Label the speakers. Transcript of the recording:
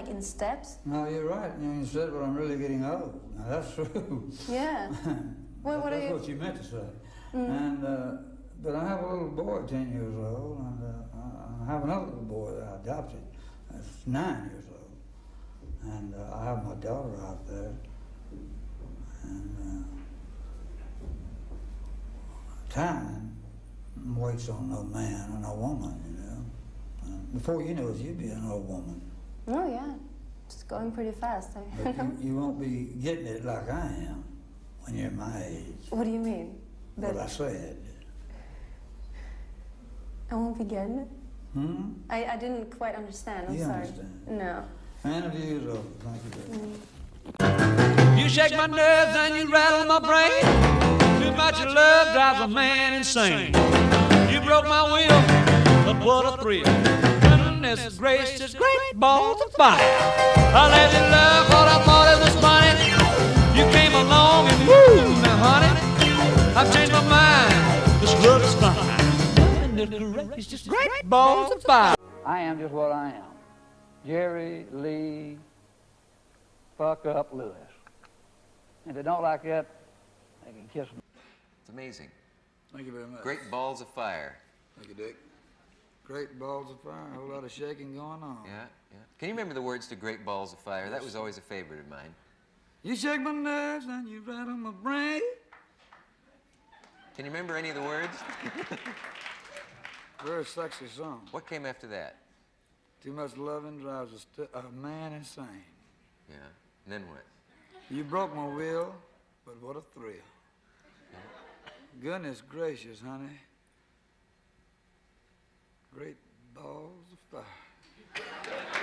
Speaker 1: like in steps?
Speaker 2: No, you're right. You said, "Well, I'm really getting old." Now, that's true.
Speaker 1: Yeah. What are
Speaker 2: That's
Speaker 1: you?
Speaker 2: what you meant to say. And but I have a little boy, 10 years old, and I have another little boy that I adopted. That's 9 years old, and I have my daughter out there. And time waits on no man or no woman, you know. Before you know it, you'll be an old woman.
Speaker 1: Oh yeah, it's going pretty fast.
Speaker 2: But you won't be getting it like I am when you're my age.
Speaker 1: What do you mean?
Speaker 2: What I said.
Speaker 1: I won't be getting it?
Speaker 2: Hmm?
Speaker 1: I didn't quite understand. I'm
Speaker 2: You
Speaker 1: sorry.
Speaker 2: understand.
Speaker 1: No.
Speaker 2: My interview is over. Thank you very much.
Speaker 3: You shake my nerves and you rattle my brain. Too much of love drives a man insane. You broke my will, but what a thrill. Goodness gracious, great balls of fire. I let you love what I thought it was funny. You came along and woo, now honey, I've changed my mind. This love is fine. Goodness gracious, great balls of fire.
Speaker 2: I am just what I am. Jerry Lee Fuck Up Lewis. If they don't like that, they can kiss me.
Speaker 4: It's amazing.
Speaker 2: Thank you very much.
Speaker 4: Great balls of fire.
Speaker 2: Thank you, Dick. Great balls of fire, a whole lot of shaking going on.
Speaker 4: Yeah, yeah. Can you remember the words to Great Balls of Fire? That was always a favorite of mine.
Speaker 2: You shake my nerves and you rattle my brain.
Speaker 4: Can you remember any of the words?
Speaker 2: Very sexy song.
Speaker 4: What came after that?
Speaker 2: Too much loving drives a man insane.
Speaker 4: Yeah. And then what?
Speaker 2: You broke my will, but what a thrill.
Speaker 4: Yeah.
Speaker 2: Goodness gracious, honey. Great balls of fire.